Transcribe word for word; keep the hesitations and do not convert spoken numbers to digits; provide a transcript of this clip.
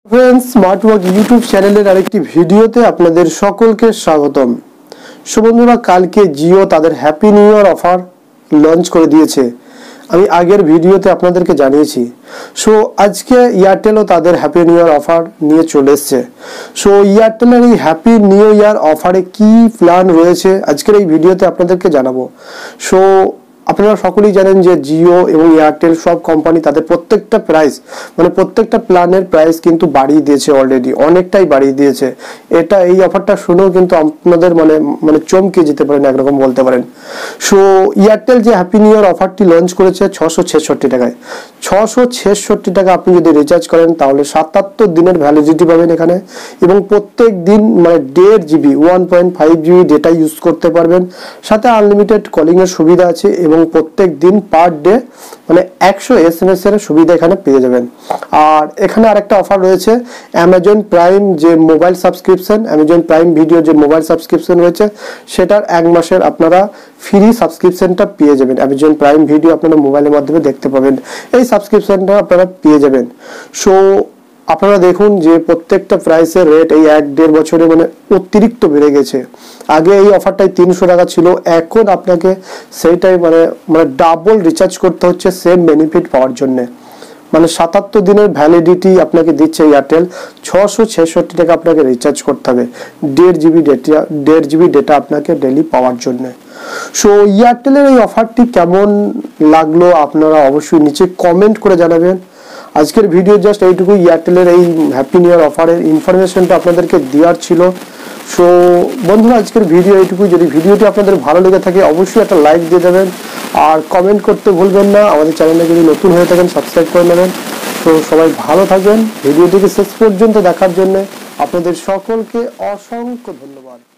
Friends smart work YouTube channel आरेकटी भिडियोते आपनादेर सकलके स्वागतम। सो बंधुरा कालके जिओ तादेर happy new year offer launch करे दिएछे। आमी आगेर भिडियोते आपनादेरके जानिয়েছি। सो आजके एयरटेलও तादेर हैप्पी निउ ईयर अफार निये चले एसेছে। सो एयरटेलेर এই हैप्पी নিউ ইয়ার অফারে কি প্ল্যান রয়েছে আজকের এই ভিডিওতে আপনাদেরকে জানাবো। সো আপনারা সকলেই জানেন যে জিও এবং এয়ারটেল সব কোম্পানি তাদের প্রত্যেকটা প্রাইস মানে প্রত্যেকটা প্ল্যানের প্রাইস কিন্তু বাড়িয়ে দিয়েছে, অলরেডি অনেকটাই বাড়িয়ে দিয়েছে। এটা এই অফারটা শুনেও কিন্তু আপনাদের মানে মানে চমকে যেতে পারেন, একরকম বলতে পারেন। সো এয়ারটেল যে হ্যাপি নিউ ইয়ার অফারটি লঞ্চ করেছে ছশো ছেষট্টি টাকায়, ছশো ছেষট্টি টাকা আপনি যদি রিচার্জ করেন তাহলে সাতাত্তর দিনের ভ্যালিডিটি পাবেন এখানে, এবং প্রত্যেক দিন মানে দেড় GB one point five GB data use করতে পারবেন। সাথে আনলিমিটেড কলিং এর সুবিধা আছে এবং প্রত্যেক দিন পার ডে মানে একশো এসএমএস এর সুবিধা এখানে পেয়ে যাবেন। আর এখানে আরেকটা অফার রয়েছে অ্যামাজন প্রাইম যে mobile subscription, Amazon Prime video যে মোবাইল সাবস্ক্রিপশন রয়েছে সেটার এক মাসের আপনারা ফ্রি সাবস্ক্রিপশনটা পেয়ে যাবেন। অ্যামাজন প্রাইম ভিডিও আপনারা মোবাইলের মাধ্যমে দেখতে পাবেন, এই সাবস্ক্রিপশনটা আপনারা পেয়ে যাবেন। সো আপনারা দেখুন যে প্রত্যেকটা প্রাইসের রেট এই এক দেড় বছরে মানে অতিরিক্ত বেড়ে গেছে। আগে এই অফারটাই তিনশো টাকা ছিল, এখন আপনাকে সেইটাই মানে মানে ডাবল রিচার্জ করতে হচ্ছে সেম বেনিফিট পাওয়ার জন্য। মানে সাতাত্তর দিনের ভ্যালিডিটি আপনাকে দিচ্ছে এয়ারটেল, ছশো ছেষট্টি টাকা আপনাকে রিচার্জ করতে হবে দেড় জিবি ডেটা দেড় জিবি ডেটা আপনাকে ডেলি পাওয়ার জন্য। সো এয়ারটেলের এই অফারটি কেমন লাগলো আপনারা অবশ্যই নিচে কমেন্ট করে জানাবেন। আজকের ভিডিও জাস্ট এইটুকু, এয়ারটেলের এই হ্যাপি নিউ ইয়ার অফারের ইনফরমেশনটা আপনাদেরকে দেওয়ার ছিল। সো বন্ধুরা আজকের ভিডিও এইটুকু। যদি ভিডিওটি আপনাদের ভালো লেগে থাকে অবশ্যই একটা লাইক দিয়ে দেবেন আর কমেন্ট করতে ভুলবেন না। আমাদের চ্যানেলে যদি নতুন হয়ে থাকেন সাবস্ক্রাইব করে নেবেন। তো সবাই ভালো থাকবেন। ভিডিওটিকে শেষ পর্যন্ত দেখার জন্য আপনাদের সকলকে অসংখ্য ধন্যবাদ।